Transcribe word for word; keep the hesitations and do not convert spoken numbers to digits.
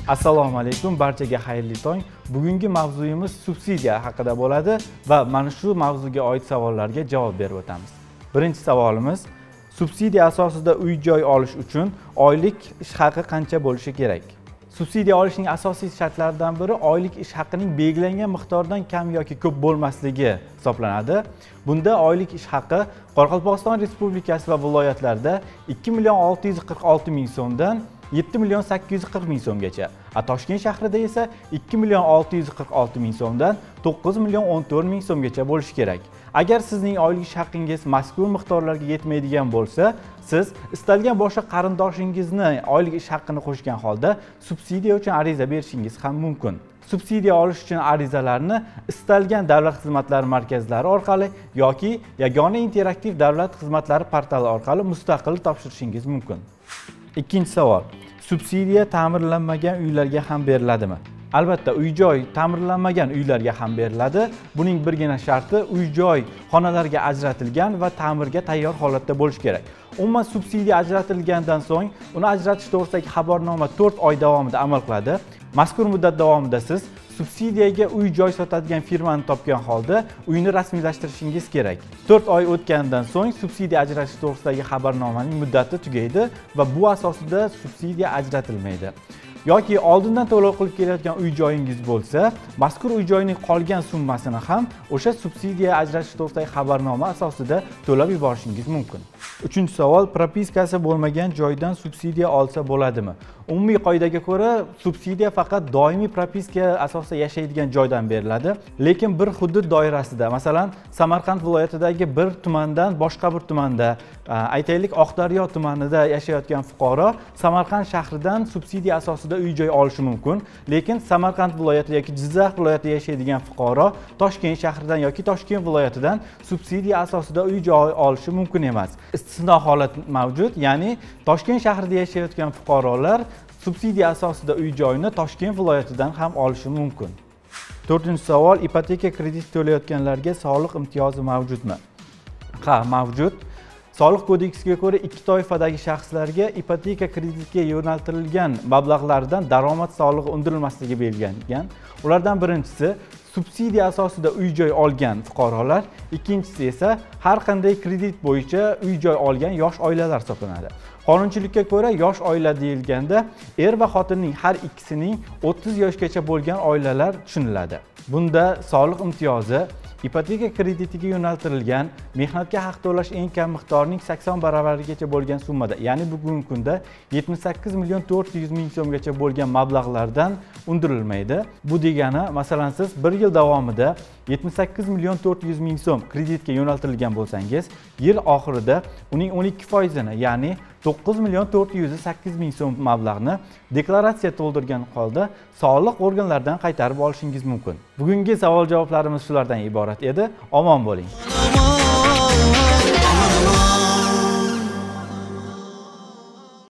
Assalomu alaykum, barchaga xayrli tong. Bugungi mavzuyimiz subsidiya haqida bo'ladi va mana shu mavzuga oid savollarga javob berib o'tamiz. Birinchi savolimiz: subsidiya asosida uy-joy olish uchun oylik ish haqi qancha bo'lishi kerak? Subsidiya olishning asosiy shartlaridan biri oylik ish haqining belgilangan miqdordan kam yoki ko'p bo'lmasligi hisoblanadi. Bunda oylik ish haqi Qoraqalpog'iston Respublikasi va viloyatlarda ikki million olti yuz qirq olti ming so'mdan yetti million sakkiz yuz qirq ming so'mgacha, Toshkent shahrida esa ikki million olti yuz qirq olti ming so'mdan to'qqiz million o'n to'rt ming so'mgacha bo'lishi kerak. Agar sizning oylik ish haqingiz mazkur miqdorlarga yetmaydigan bo'lsa, siz istalgan boshqa qarindoshingizni oylik ish haqqini qo'shgan holda subsidiya uchun ariza berishingiz ham mumkin. Subsidiya olish uchun arizalarni istalgan davlat xizmatlari markazlari orqali yoki Yagona interaktiv davlat xizmatlari portali orqali mustaqil topshirishingiz mumkin. Ikkinchi savol: subsidiya ta'mirlanmagan uylarga ham beriladimi? Albatta, uy-joy ta'mirlanmagan uylarga ham beriladi. Buning birgina sharti uy-joy xonalarga ajratilgan va ta'mirga tayyor holatda bo'lishi kerak. Umuman subsidiya ajratilgandan so'ng uni ajratish to'g'risidagi xabarnoma to'rt oy davomida amal qiladi. Mazkur muddat davomida siz subsidiyaga uy-joy sotadigan firmani topgan holda uyni rasmiylashtirishingiz kerak. to'rt oy o'tgandan so'ng subsidiya ajratish to'g'risidagi xabarnomaning muddati tugaydi va bu asosida subsidiya ajratilmaydi. Yoki oldindan to'lov qilib kelayotgan uy-joyingiz bo'lsa, mazkur uy-joyning qolgan summasini ham o'sha subsidiya ajratish to'g'risidagi xabarnoma asosida to'lab yuborishingiz mumkin. Uchinchi savol: propiskasi bo'lmagan joydan subsidiya olsa bo'ladimi? Umumiy qoidaga ko'ra, subsidiya faqat doimiy propiska asosida yashaydigan joydan beriladi, lekin bir hudud doirasida, masalan, Samarqand viloyatidagi bir tumandan boshqa bir tumanda, aytaylik Oqdaryo tumanida yashayotgan fuqaro Samarqand shahridan subsidiya asosida uy-joy olishi mumkin, lekin Samarqand viloyati yoki Jizzax viloyatida yashaydigan fuqaro Toshkent shahridan yoki Toshkent viloyatidan subsidiya asosida uy-joy olishi mumkin emas. Istisno holat mavjud, ya'ni Toshkent shahrida yashayotgan fuqarolar subsidiya asosida uy-joyni Toshkent viloyatidan ham olishi mumkin. To'rtinchi savol: ipoteka kredit to'layotganlarga soliq imtiyozi mavjudmi? Ha, mavjud. Soliq kodeksiga ko'ra ikki toifadagi shaxslarga ipoteka kreditga yo'naltirilgan mablag'lardan daromad solig'i undirilmasligi belgilangan. Ulardan birinchisi subsidiya asosida uy-joy olgan fuqarolar, ikkinchisi esa har qanday kredit bo'yicha uy-joy olgan yosh oilalar hisoblanadi. Qonunchilikka ko'ra yosh oila deyilganda er va xotinning har ikkisining o'ttiz yoshgacha bo'lgan oilalar tushuniladi. Bunda soliq imtiyozi ipoteka kreditiga yo'naltirilgan mehnatga haq to'lash eng kam miqdorining sakson baravarigacha bo'lgan summada, ya'ni bugungi kunda yetmish sakkiz million to'rt yuz ming so'mgacha bo'lgan mablag'lardan undirilmaydi. Bu degani, masalan, siz bir yil davomida yetmish sakkiz million to'rt yuz ming so'm kreditga yo'naltirilgan bo'lsangiz, yil oxirida uning o'n ikki foizini, ya'ni to'qqiz million to'rt yuz sakkiz ming so'm mablag'ni deklaratsiya to'ldirgan holda soliq organlaridan qaytarib olishingiz mumkin. Bugungi savol javoblarimiz shulardan iborat edi. Omon bo'ling.